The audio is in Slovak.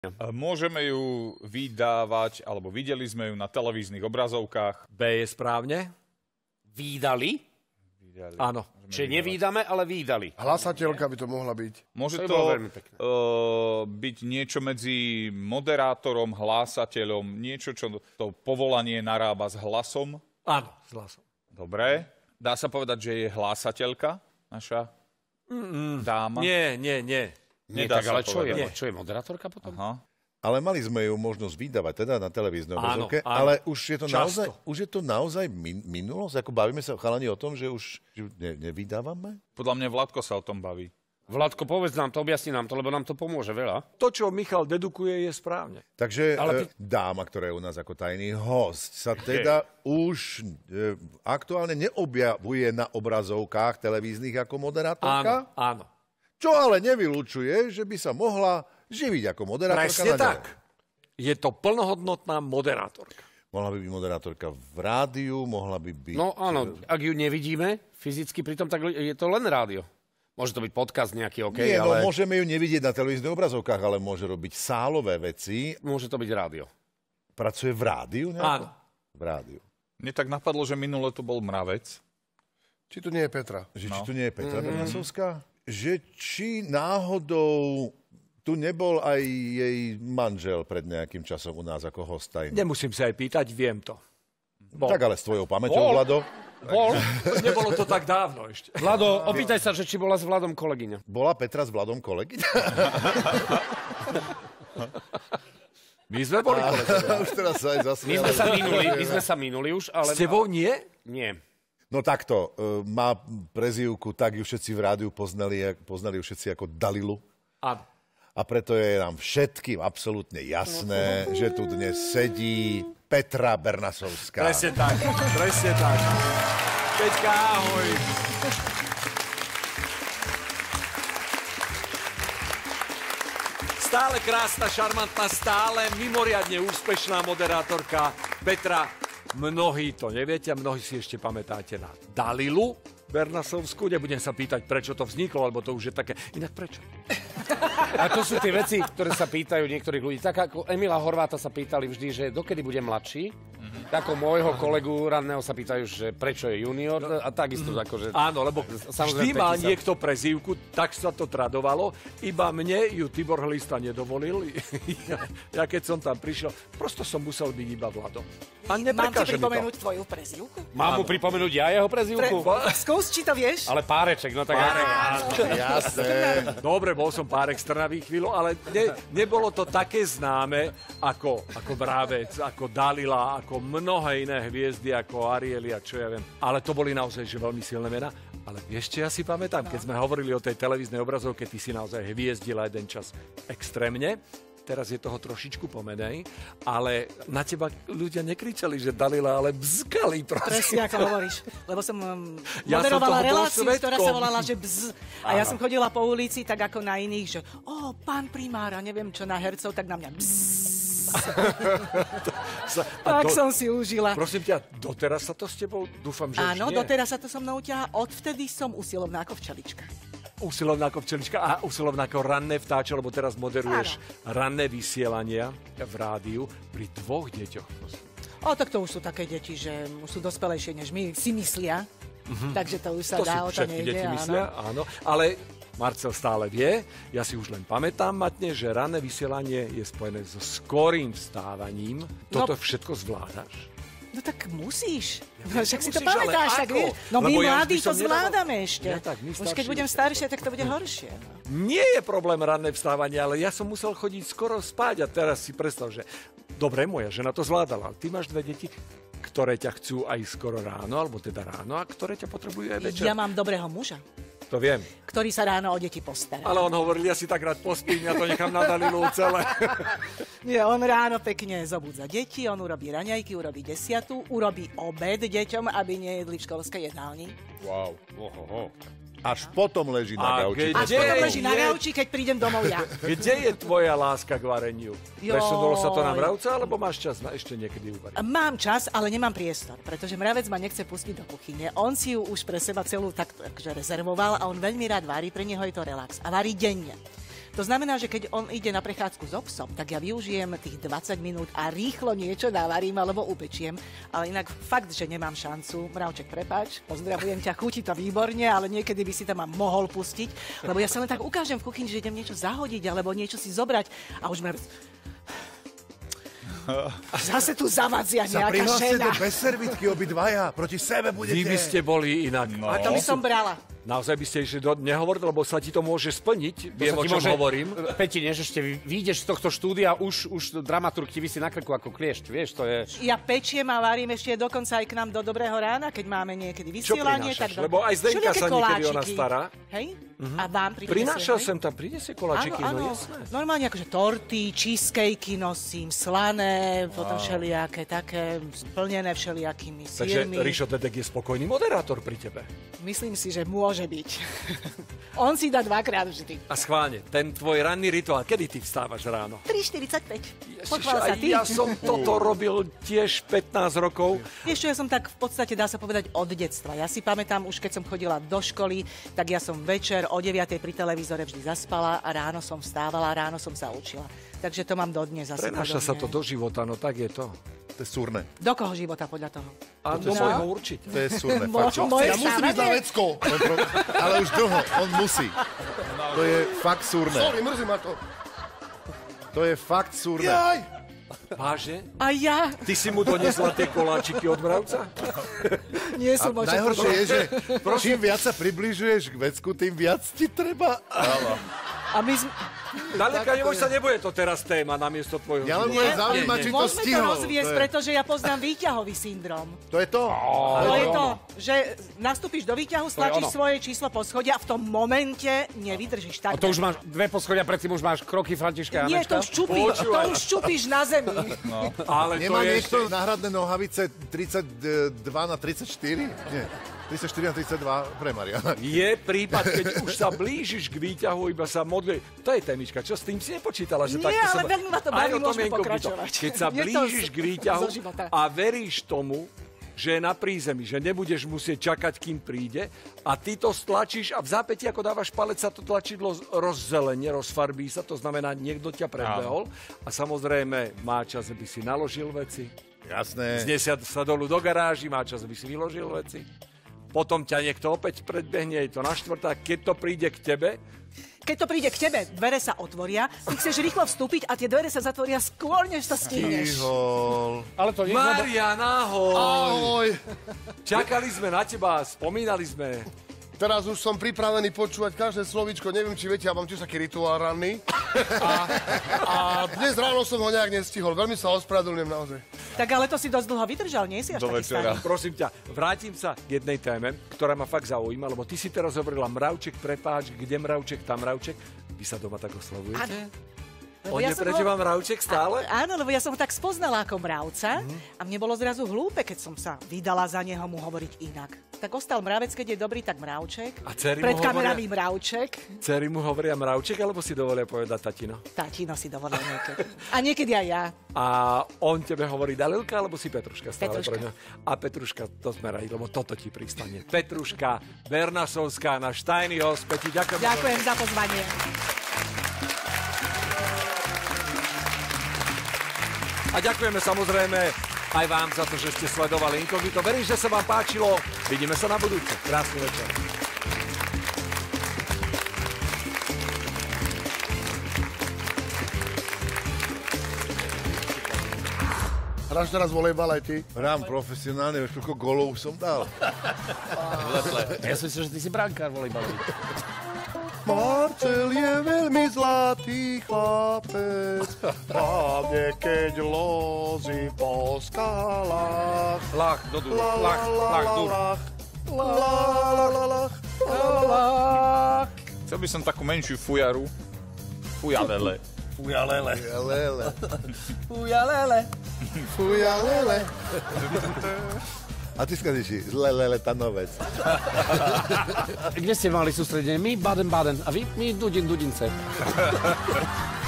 Môžeme ju vydávať, alebo videli sme ju na televíznych obrazovkách. B je správne. Výdali? Áno. Čiže nevídame, ale výdali. Hlasateľka by to mohla byť. Môže To to bolo veľmi pekné. byť niečo medzi moderátorom, hlásateľom, niečo, čo to povolanie narába s hlasom. Áno, s hlasom. Dobre. Dá sa povedať, že je hlásateľka naša dáma? Nie. Nie, Nedá tak sa ale čo je? povedať. Čo je moderátorka potom? Aha. Ale mali sme ju možnosť vydávať teda na televíznej obrazovke, áno. ale už je to naozaj minulosť? Ako bavíme sa chalani o tom, že už nevydávame? Podľa mňa Vladko sa o tom baví. Vládko, povedz nám to, objasni nám to, lebo nám to pomôže veľa. To, čo Michal dedukuje, je správne. Takže dáma, ktorá je u nás ako tajný host, sa teda už aktuálne neobjavuje na obrazovkách televíznych ako moderátorka? Áno. Čo ale nevylučuje, že by sa mohla živiť ako moderátorka. Presne tak. Je to plnohodnotná moderátorka. Mohla by byť moderátorka v rádiu, mohla by byť... No áno, ak ju nevidíme fyzicky pritom, tak je to len rádio. Môže to byť podcast nejaký, Nie, ale... no môžeme ju nevidieť na televíznych obrazovkách, ale môže robiť sálové veci. Môže to byť rádio. Pracuje v rádiu? Áno. V rádiu. Mne tak napadlo, že minule tu bol Mravec. Či tu nie je Petra? Či tu nie je Petra Bernasovská? Že či náhodou tu nebol aj jej manžel pred nejakým časom u nás ako host tajný? Nemusím sa aj pýtať, viem to. Bol. Tak ale s tvojou pamäťou, Vlado? Bol? Nebolo to tak dávno ešte. Vlado, opýtaj sa, že či bola s Vladom kolegyňa. Bola Petra s Vladom kolegyňa? My sme boli kolegovia. Už teraz sa aj zasmiali. My sme sa minuli už, ale... S tebou nie? Nie. No takto, má prezývku, tak ju všetci v rádiu poznali ju všetci ako Dalilu. Áno. A preto je nám všetkým absolútne jasné, že tu dnes sedí Petra Bernasovská. Presne tak. Peťka, ahoj. Stále krásna, šarmantná, stále mimoriadne úspešná moderátorka Petra. Mnohí to neviete a mnohí si ešte pamätáte na Dalilu Bernasovskú. Nebudem sa pýtať, prečo to vzniklo, lebo to už je také... Inak prečo? A to sú tie veci, ktoré sa pýtajú niektorých ľudí. Tak ako Emila Horváta sa pýtali vždy, že dokedy bude mladší. Ako môjho kolegu ranného sa pýtajú, že prečo je junior. A takisto akože... Áno, lebo vždy mal niekto prezývku, tak sa to tradovalo. Iba mne ju Tibor Hlista nedovolil. Ja keď som tam prišiel, prosto som musel byť iba Vlado. A mám ti pripomenúť tvoju prezývku? Mám mu pripomenúť ja jeho prezývku? Skús, či to vieš. Ale Páreček, no tak... Jasné. Dobre, bol som Párek z Trnavy chvíľu, ale nebolo to také známe ako Mravec, ako Dalila, ako mnohé iné hviezdy, ako Arieli a čo ja viem. Ale to boli naozaj že veľmi silné mená. Ale ešte ja si pamätám, keď sme hovorili o tej televíznej obrazovke, ty si naozaj hviezdila jeden čas extrémne. Teraz je toho trošičku pomenej, ale na teba ľudia nekričali, že Dalila, ale bzkali prosím. Presne ako hovoríš, lebo som moderovala reláciu, ktorá sa volala, že bz. A ja som chodila po ulici tak ako na iných, že pán primár, a neviem čo na hercov, tak na mňa bz. Tak som si užila. Prosím ťa, doteraz sa to s tebou, dúfam, že áno, už nie. doteraz sa to so mnou ťahá, odvtedy som usilovná ako včelička. Usilovná ako včelička a usilovná ako ranné vtáče, lebo teraz moderuješ ranné vysielania v rádiu pri 2 deťoch. Tak to už sú také deti, že už sú dospelejšie, než my si myslia. Takže to už sa dá, o to nejde. Deti myslia, áno. Ale Marcel stále vie, ja si už len pamätám, Matne, že ranné vysielanie je spojené so skorým vstávaním. Toto všetko zvládaš? No tak musíš. Však si to pamätáš, tak vieš. No my mladí to zvládame ešte. Už keď budem staršie, tak to bude horšie. Nie je problém ranné vstávanie, ale ja som musel chodiť skoro spať a teraz si predstav, že dobre, moja žena to zvládala. Ty máš 2 deti, ktoré ťa chcú aj skoro ráno, alebo teda ráno, a ktoré ťa potrebujú aj večer. Ja mám dobrého muža. To viem. Ktorý sa ráno o deti postará. Ale on hovoril, ja si tak rád pospím, ja to nechám na Dalilu celé. Nie, on ráno pekne zobudza deti, on urobí raňajky, urobí 10, urobí obed deťom, aby nejedli v školskej jedálni. Wow. Až potom leží na gauči. Až potom leží na gauči, keď prídem domov ja. Kde je tvoja láska k vareniu? Presunulo sa to na Mravca, alebo máš čas na ešte niekedy uvariť? Mám čas, ale nemám priestor, pretože Mravec ma nechce pustiť do kuchyne. On si ju už pre seba celú tak rezervoval a on veľmi rád varí, pre neho je to relax. A varí denne. To znamená, že keď on ide na prechádzku so psom, tak ja využijem tých 20 minút a rýchlo niečo navarím alebo upečiem. Ale inak fakt, že nemám šancu. Mravček, prepáč, pozdravujem ťa, chutí to výborne, ale niekedy by si tam mohol pustiť, lebo ja sa len tak ukážem v kuchyni, že idem niečo zahodiť alebo niečo si zobrať a už mravec... Zase tu zavadzia nejaká žena. Bez servitky obidvaja, proti sebe budete. Vy by ste boli inak. A to by som brala. Naozaj by ste išli nehovorili, lebo sa ti to môže splniť. Viem, o čom hovorím. Peti, než ešte vyjdeš z tohto štúdia, už dramaturg ti visí na krku ako kliešť, vieš, to je... Ja pečiem a varím ešte dokonca aj k nám do Dobrého rána, keď máme niekedy vysielanie. Čo prinášaš? Lebo aj Zdenka sa niekedy ona stará. Hej? A vám prinášal sem tam, prinesie koláčiky, no jasné. Normálne akože torty, cheesecakey nosím, slané, potom všelijaké také, splnené všelijakými sírmi. Takže Rišo Dedek je spokojný moderátor pri tebe. Myslím si, že môže byť. On si dá dvakrát vždy. A schválne, ten tvoj ranný rituál, kedy ty vstávaš ráno? 3:45. Pochvál sa ty. Ja som toto robil tiež 15 rokov. Vieš čo, ja som tak v podstate, dá sa povedať, od detstva. Ja si pamätám, už keď som chodila do školy, tak ja som večer o 9:00 pri televízore vždy zaspala a ráno som vstávala, ráno som sa učila. Takže to mám dodnes zase. Prenáša sa to do života, no tak je to. To je súrne. Do koho života podľa toho? A do môjho určite. To je súrne. Ja musím ísť na vecko. Ale už dlho, on musí. To je fakt súrne. Sorry, mrzí ma to. To je fakt súrne. Jaj! Váže? A ja? Ty si mu donesla tie koláčiky od mravca? Nie A som o čo najhoršie je, že Prosím. čím viac sa približuješ k vecku, tým viac ti treba. A my sme... Daleka, sa nebude to teraz téma namiesto tvojho Ja len života. budem zaujímať, či to Môžeme to stihol. rozviesť, pretože ja poznám výťahový syndrom. To je to. To je to, že nastúpiš do výťahu, stlačíš svoje číslo po schode a v tom momente nevydržíš tak. A to už máš dve poschodia, predtým už máš kroky Františka Nie, Janečka? to už čupíš na zemi. Ale to Nemá je niekto ešte... náhradné nohavice 32 na 34? Nie. 34 na 32 pre Mariana. Je prípad, keď už sa blížiš k výťahu, iba sa modli. To je témička, čo s tým si nepočítala? Že Nie, takto ale veľmi ma to baví, môžeme pokračovať. Keď sa Je to blížiš k výťahu zo života. a veríš tomu, že je na prízemí, že nebudeš musieť čakať, kým príde a ty to stlačíš a v zápäti, ako dávaš palec, sa to tlačidlo rozzelenie, rozfarbí sa, to znamená, niekto ťa predbehol a samozrejme má čas, aby si naložil veci, Jasné. znesia sa dolu do garáži, má čas, aby si vyložil veci. Potom ťa niekto opäť predbehne, je to na štvrtá, keď to príde k tebe. Keď to príde k tebe, dvere sa otvoria, ty chceš rýchlo vstúpiť a tie dvere sa zatvoria skôr, než sa stihneš. Stihol. Ale to nie, Marian, ahoj! Ahoj. Čakali sme na teba, spomínali sme. Teraz už som pripravený počúvať každé slovíčko. Neviem, či viete, ja mám tiež taký rituál ranný. A dnes ráno som ho nejak nestihol. Veľmi sa ospravedlňujem naozaj. Tak ale to si dosť dlho vydržal, nie si až Do taký večera. starý. Prosím ťa, vrátim sa k jednej téme, ktorá ma fakt zaujíma, lebo ty si teraz hovorila mravček, prepáč, kde mravček, tam mravček. Vy sa doma tak oslavujete? Lebo On je som pre ho- teba mravček stále? Áno, lebo ja som ho tak spoznala ako mravca a mne bolo zrazu hlúpe, keď som sa vydala za neho mu hovoriť inak. Tak ostal mravec, keď je dobrý, tak mravček. A dcery mu Pred hovoria- kamerami mravček. Dcery mu hovoria mravček, alebo si dovolia povedať tatino? Tatino si dovolil niekedy. A niekedy aj ja. A on tebe hovorí Dalilka, alebo si Petruška stále Petruška. pre ňa? A Petruška, to sme radi, lebo toto ti pristane. Petruška Bernasovská, náš tajný host. Peti, ďakujem. Ďakujem za pozvanie. A ďakujeme samozrejme aj vám za to, že ste sledovali Inkognito. Verím, že sa vám páčilo. Vidíme sa na budúce. Krásny večer. Hráš teraz volejbal aj ty? Hrám profesionálne, už koľko golov som dal. Ja som myslel, že ty si brankár volejbalový. Marcel je veľmi zlatý chlapec, hlavne keď lozí po skalách. Lach, do dúr, lach, dur. Chcel by som takú menšiu fujaru. Fujalele. Ujalele. Lele. Ujalele. Fuja lele. A ty skandiši, lele tanovec. Kde ste mali sústredenie? My Baden-Baden. A vy? My Dudince.